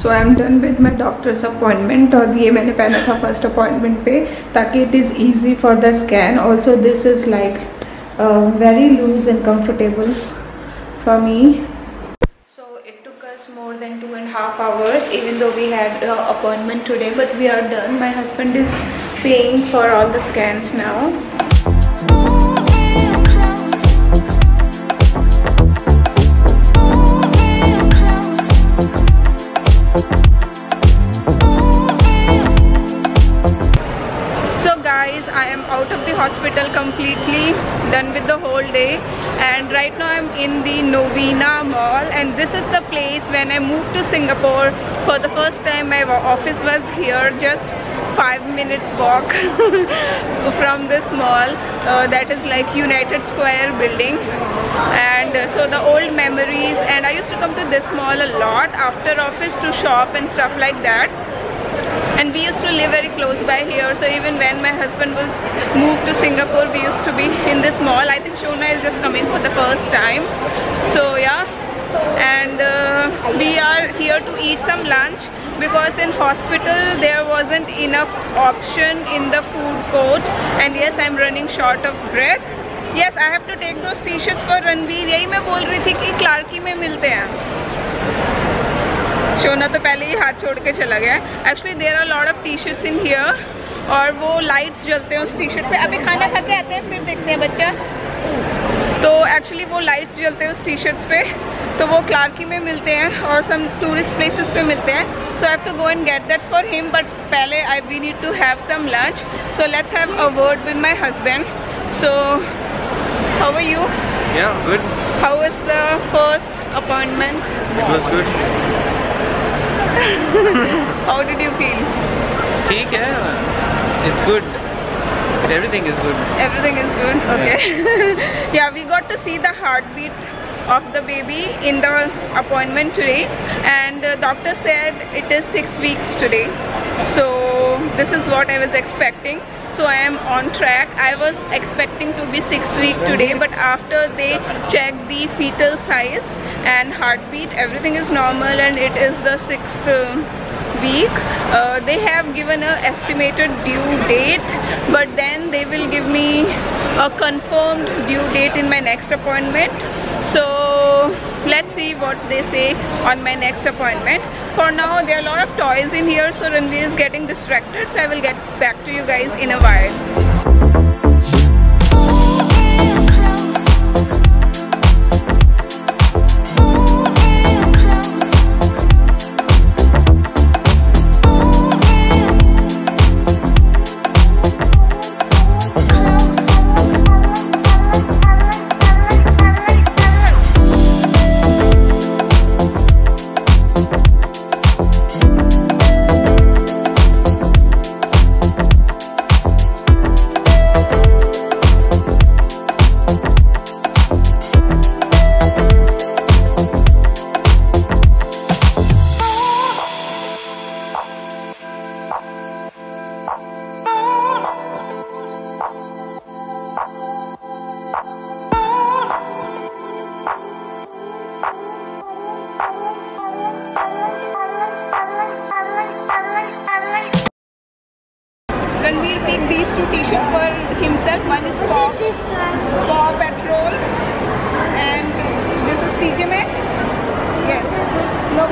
So I am done with my doctor's appointment. और ये मैंने पहना था फर्स्ट अपॉइंटमेंट पे ताकि it is easy for the scan. Also this is like very loose and comfortable for me. So it took us more than 2.5 hours even though we had an appointment today, but we are done. My husband is paying for all the scans now. I am out of the hospital, completely done with the whole day, and right now I'm in the Novena Mall, and this is the place when I moved to Singapore for the first time. My office was here, just 5 minutes walk from this mall. That is like United Square building, and so the old memories, and I used to come to this mall a lot after office to shop and stuff like that. And we used to live very close by here, so even when my husband was moved to Singapore, we used to be in this mall. I think Shona is just coming for the first time, so yeah. And we are here to eat some lunch because in hospital there wasn't enough option in the food court, and yes, I'm running short of breath. Yes, I have to take those t-shirts for Ranveer. यही मैं बोल रही थी कि क्लार्की में मिलते हैं। शोना तो पहले ही हाथ छोड़ के चला गया। Actually there are lot of T shirts in here, और वो लाइट्स जलते हैं उस टी शर्ट पे। अभी खाना खा के आते हैं फिर देखते हैं बच्चा। तो एक्चुअली वो लाइट्स जलते हैं उस टी शर्ट्स पे, तो वो क्लार्की में मिलते हैं और सम टूरिस्ट प्लेसेस पे मिलते हैं। So I have to go and get that for him, but पहले we need to have some lunch. So let's have a word with my husband. So how are you? Yeah, good. How was the first appointment? It was good. How did you feel? ठीक है, it's good. Everything is good. Everything is good. Okay. Yeah, we got to see the heartbeat of the baby in the appointment today, and the doctor said it is 6 weeks today. So this is what I was expecting. So I am on track. I was expecting to be 6 weeks today, but after they checked the fetal size and heartbeat, everything is normal, and it is the 6th week. They have given a estimated due date, but then they will give me a confirmed due date in my next appointment. So let's see what they say on my next appointment. For now there are a lot of toys in here, so Ranveer is getting distracted, so I will get back to you guys in a while. Ranveer picked these two t-shirts for himself. One is Paw Patrol, and this is TJ Maxx. Yes. No,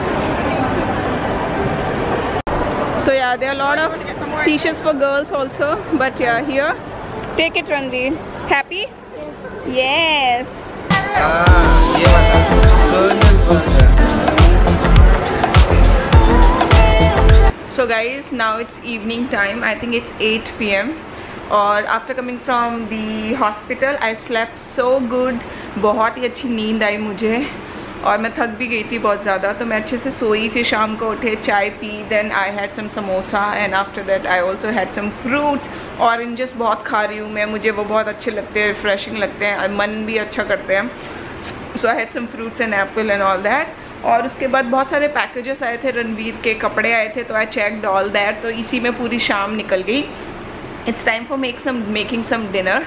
so yeah, there are a lot of t-shirts for girls also, but yeah, here. Take it, Ranveer. Happy? Yes. So guys, now it's evening time. I think it's 8 PM. और after coming from the hospital I slept so good. बहुत ही अच्छी नींद आई मुझे और मैं थक भी गई थी बहुत ज़्यादा, तो मैं अच्छे से सोई. फिर शाम को उठे, चाय पी, then I had some samosa and after that I also had some fruits. Oranges बहुत खा रही हूँ मैं, मुझे वो बहुत अच्छे लगते हैं, रिफ्रेशिंग लगते हैं, मन भी अच्छा करते हैं. So I had some fruits and apple and all that. और उसके बाद बहुत सारे पैकेजेस आए थे, रणवीर के कपड़े आए थे, तो आई चेक्ड ऑल दैट. तो इसी में पूरी शाम निकल गई. It's time for making some dinner.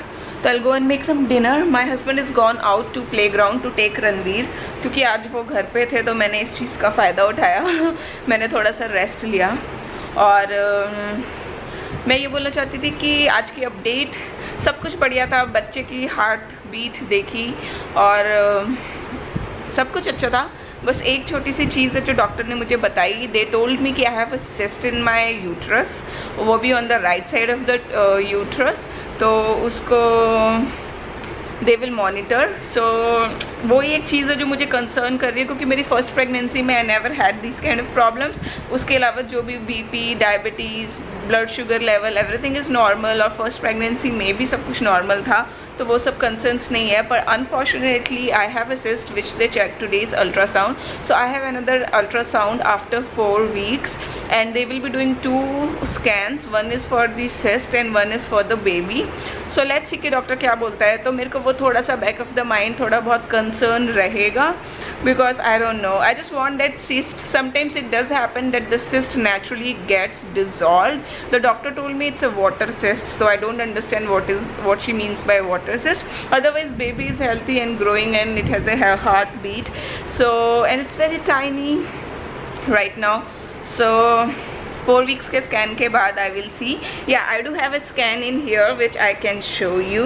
तो I'll go and make some dinner. My husband is gone out to playground to take Ranveer, क्योंकि आज वो घर पे थे तो मैंने इस चीज़ का फ़ायदा उठाया मैंने थोड़ा सा रेस्ट लिया। और मैं ये बोलना चाहती थी कि आज की अपडेट सब कुछ बढ़िया था। बच्चे की हार्ट बीट देखी और सब कुछ अच्छा था। बस एक छोटी सी चीज़ है जो डॉक्टर ने मुझे बताई। दे टोल्ड मी कि I have a cyst in my uterus, वो भी on the right side of the uterus, तो उसको दे विल मॉनिटर। सो वो एक चीज़ है जो मुझे कंसर्न कर रही है, क्योंकि मेरी फर्स्ट प्रेगनेंसी में I never had this kind of problems. उसके अलावा जो भी BP, diabetes, blood sugar level, everything is normal, और फर्स्ट प्रेगनेंसी में भी सब कुछ नॉर्मल था, तो वो सब कंसर्न्स नहीं है। पर unfortunately I have a cyst which they check today's ultrasound, so I have another ultrasound after 4 weeks and they will be doing 2 scans, one is for the cyst and one is for the baby. So let's see कि doctor क्या बोलता है। तो मेरे को वो थोड़ा सा बैक ऑफ द माइंड थोड़ा बहुत कंसर्न रहेगा, because I don't know, I just want that cyst, sometimes it does happen that the cyst naturally gets dissolved. The doctor told me it's a water cyst, so I don't understand what she means by water cyst. Otherwise baby is healthy and growing and it has a heartbeat, so, and it's very tiny right now. So 4 weeks के scan के बाद I will see. Yeah, I do have a scan in here which I can show you.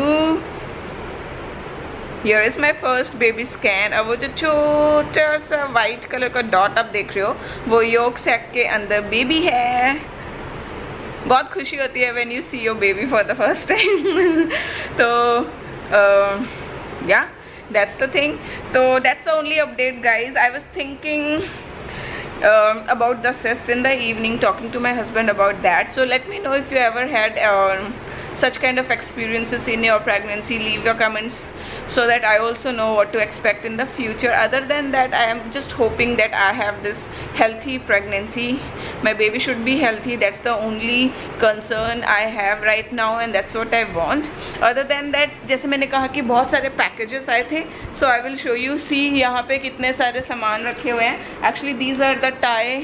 Here is my first baby scan. अब वो जो छोटा सा white colour का dot आप देख रहे हो, वो yolk sac के अंदर बेबी है। बहुत खुशी होती है when you see your baby for the first time. तो yeah, that's the thing. So that's the only update, guys. I was thinking about the cyst in the evening, talking to my husband about that. So let me know if you ever had such kind of experiences in your pregnancy. Leave your comments so that I also know what to expect in the future. Other than that, I am just hoping that I have this healthy pregnancy. My baby should be healthy. That's the only concern I have right now, and that's what I want. Other than that, जैसे मैंने कहा कि बहुत सारे packages आए थे, so I will show you. See यहाँ पे कितने सारे सामान रखे हुए हैं. Actually these are the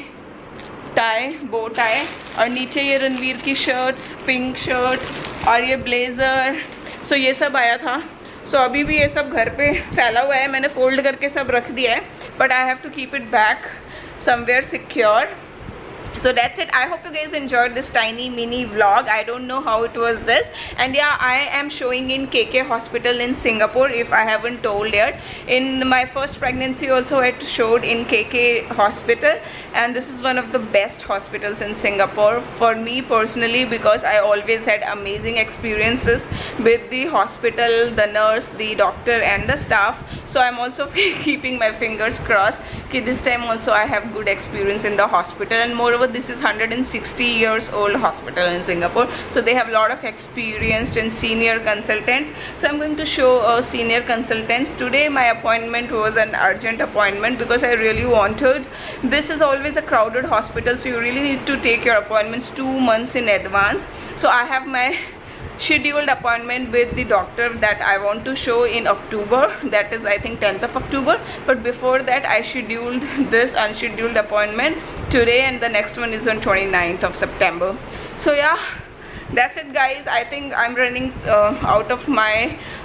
bow tie, और नीचे ये रणवीर की शर्ट्स, पिंक शर्ट और ये ब्लेजर, सो ये सब आया था. सो अभी भी ये सब घर पे फैला हुआ है, मैंने फोल्ड करके सब रख दिया है, but I have to keep it back somewhere secure. So that's it. I hope you guys enjoyed this tiny mini vlog. I don't know how it was this, and yeah, I am showing in KK hospital in Singapore, if I haven't told yet. In my first pregnancy also I showed in KK hospital, and this is one of the best hospitals in Singapore for me personally, because I always had amazing experiences with the hospital, the nurse, the doctor and the staff. So I'm also keeping my fingers crossed कि this time also I have good experience in the hospital. And moreover, this is 160 years old hospital in Singapore, so they have a lot of experienced and senior consultants. So I'm going to show a senior consultant. Today my appointment was an urgent appointment because I really wanted. This is always a crowded hospital, so you really need to take your appointments 2 months in advance. So I have my scheduled appointment with the doctor that I want to show in October, that is I think 10th of October, but before that I scheduled this unscheduled appointment today, and the next one is on 29th of September. So yeah, that's it guys. I think I'm running out of my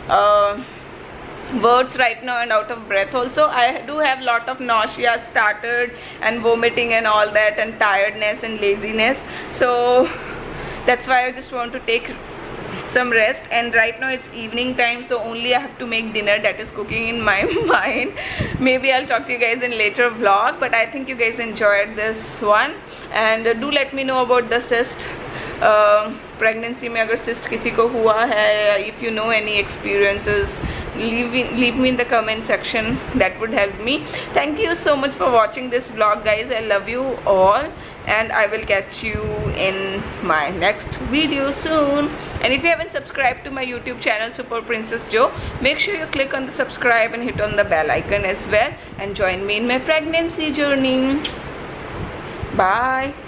words right now and out of breath also. I do have lot of nausea started and vomiting and all that, and tiredness and laziness, so that's why I just want to take some rest. And right now it's evening time, so only I have to make dinner, that is cooking in my mind. Maybe I'll talk to you guys in later vlog, but I think you guys enjoyed this one. And do let me know about the cyst pregnancy में अगर cyst किसी को हुआ है, if you know any experiences, leave me in the comment section. That would help me. Thank you so much for watching this vlog guys. I love you all, and I will catch you in my next video soon. And if you haven't subscribed to my YouTube channel SuperPrincessjo, make sure you click on the subscribe and hit on the bell icon as well, and join me in my pregnancy journey. Bye.